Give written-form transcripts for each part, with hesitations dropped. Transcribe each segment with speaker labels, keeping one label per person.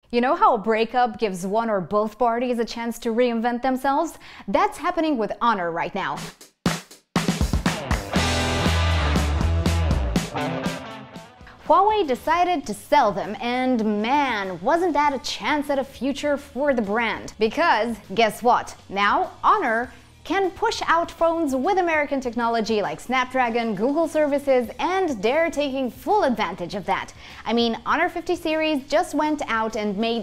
Speaker 1: You know how a breakup gives one or both parties a chance to reinvent themselves? That's happening with Honor right now. Huawei decided to sell them, and man, wasn't that a chance at a future for the brand. Because, guess what? Now, Honor can push out phones with American technology like Snapdragon, Google services, and they're taking full advantage of that. I mean, Honor 50 series just went out and made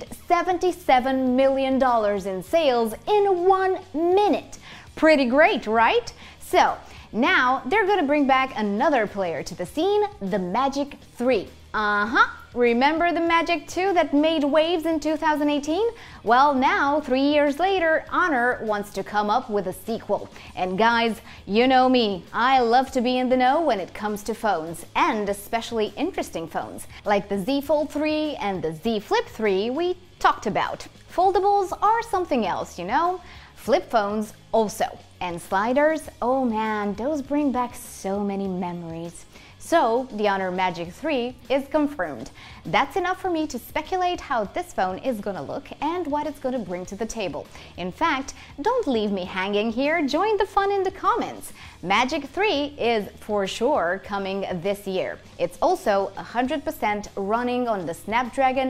Speaker 1: $77 million in sales in 1 minute. Pretty great, right? So, now they're gonna bring back another player to the scene, the Magic 3. Remember the Magic 2 that made waves in 2018? Well, now, 3 years later, Honor wants to come up with a sequel. And guys, you know me, I love to be in the know when it comes to phones, and especially interesting phones, like the Z Fold 3 and the Z Flip 3 we talked about. Foldables are something else, you know? Flip phones also. And sliders, oh man, those bring back so many memories. So, the Honor Magic 3 is confirmed. That's enough for me to speculate how this phone is gonna look and what it's gonna bring to the table. In fact, don't leave me hanging here, join the fun in the comments. Magic 3 is for sure coming this year. It's also 100% running on the Snapdragon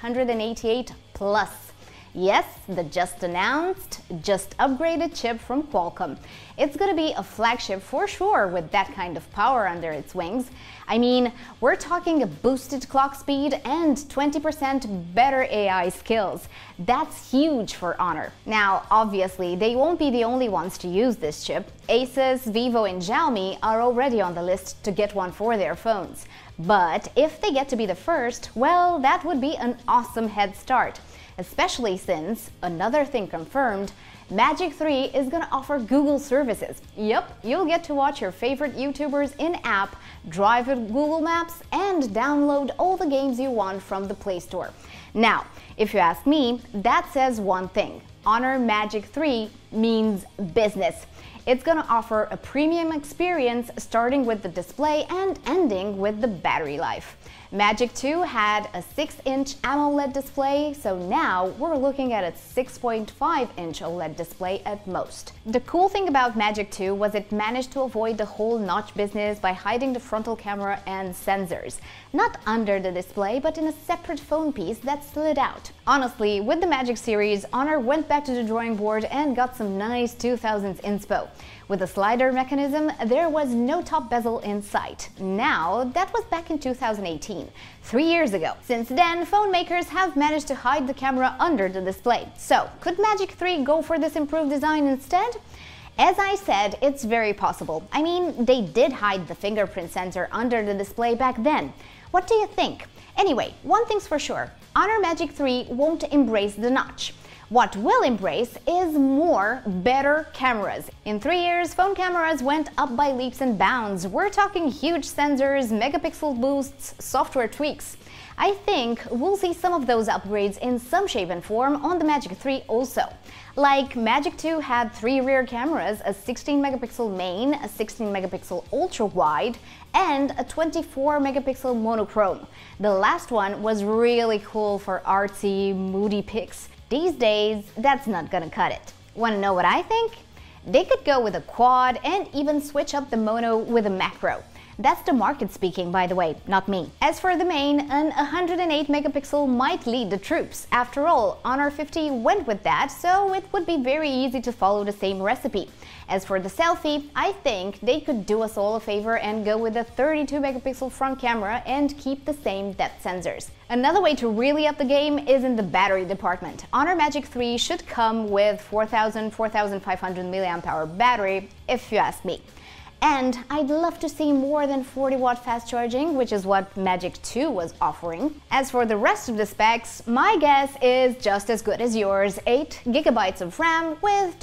Speaker 1: 888 Plus. Yes, the just announced, just upgraded chip from Qualcomm. It's gonna be a flagship for sure with that kind of power under its wings. I mean, we're talking a boosted clock speed and 20% better AI skills. That's huge for Honor. Now, obviously, they won't be the only ones to use this chip. Asus, Vivo, and Xiaomi are already on the list to get one for their phones. But if they get to be the first, well, that would be an awesome head start. Especially since, another thing confirmed, Magic 3 is gonna offer Google services. Yup, you'll get to watch your favorite YouTubers in-app, drive with Google Maps, and download all the games you want from the Play Store. Now, if you ask me, that says one thing. Honor Magic 3 means business. It's gonna offer a premium experience starting with the display and ending with the battery life. Magic 2 had a 6-inch AMOLED display, so now we're looking at a 6.5-inch OLED display at most. The cool thing about Magic 2 was it managed to avoid the whole notch business by hiding the frontal camera and sensors. Not under the display, but in a separate phone piece that slid out. Honestly, with the Magic series, Honor went back to the drawing board and got some nice 2000s inspo. With the slider mechanism, there was no top bezel in sight. Now, that was back in 2018, 3 years ago. Since then, phone makers have managed to hide the camera under the display. So, could Magic 3 go for this improved design instead? As I said, it's very possible. I mean, they did hide the fingerprint sensor under the display back then. What do you think? Anyway, one thing's for sure, Honor Magic 3 won't embrace the notch. What will embrace is more, better cameras. In 3 years, phone cameras went up by leaps and bounds. We're talking huge sensors, megapixel boosts, software tweaks. I think we'll see some of those upgrades in some shape and form on the Magic 3 also. Like Magic 2 had 3 rear cameras, a 16-megapixel main, a 16-megapixel ultra-wide, and a 24-megapixel monochrome. The last one was really cool for artsy, moody pics. These days, that's not gonna cut it. Wanna know what I think? They could go with a quad and even switch up the mono with a macro. That's the market speaking, by the way, not me. As for the main, an 108 megapixel might lead the troops. After all, Honor 50 went with that, so it would be very easy to follow the same recipe. As for the selfie, I think they could do us all a favor and go with a 32 megapixel front camera and keep the same depth sensors. Another way to really up the game is in the battery department. Honor Magic 3 should come with 4,000–4,500 mAh battery, if you ask me. And I'd love to see more than 40-watt fast charging, which is what Magic 2 was offering. As for the rest of the specs, my guess is just as good as yours. 8 GB of RAM with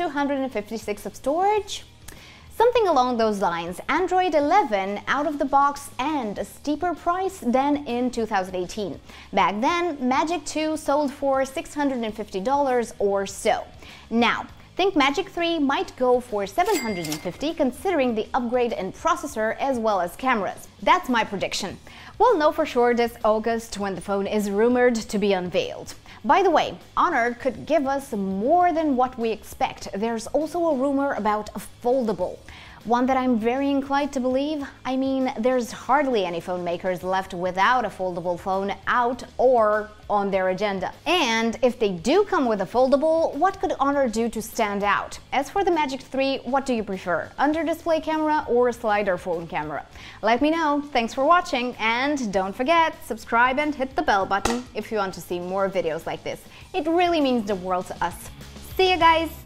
Speaker 1: 256 of storage. Something along those lines. Android 11 out of the box and a steeper price than in 2018. Back then, Magic 2 sold for $650 or so. Now, Think Magic 3 might go for $750 considering the upgrade in processor as well as cameras. That's my prediction. We'll know for sure this August when the phone is rumored to be unveiled. By the way, Honor could give us more than what we expect. There's also a rumor about a foldable. One that I'm very inclined to believe. I mean, there's hardly any phone makers left without a foldable phone out or on their agenda. And if they do come with a foldable, what could Honor do to stand out? As for the Magic 3, what do you prefer? Under-display camera or slider phone camera? Let me know. Thanks for watching, and don't forget, subscribe and hit the bell button if you want to see more videos like this. It really means the world to us. See you guys!